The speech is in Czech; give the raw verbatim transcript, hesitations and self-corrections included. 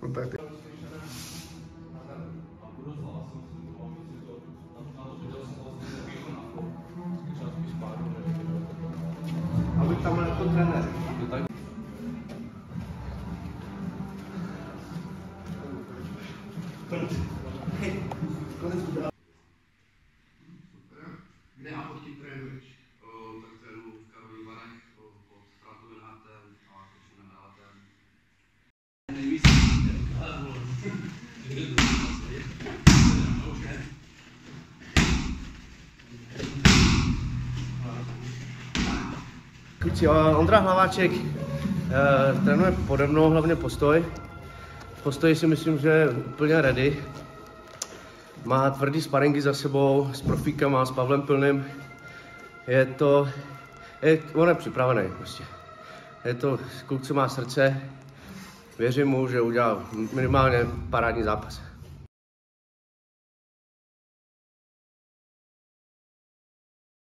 Kontakty. Aby tam jako trenér. Kde a pod tím trénuješ? Tak trénuji v Karlových Varech pod Stratou Vilhátem a Kočinem Hrátem. Nejvíc Kluci, Ondra Hlaváček eh, trénuje pode mnou, hlavně postoj. Postoj si myslím, že je úplně ready. Má tvrdý sparingy za sebou s profíkama, s Pavlem Pilným. Je to, je, on je připravený prostě. Je to kluk, co má srdce. Věřím mu, že udělá minimálně parádní zápas.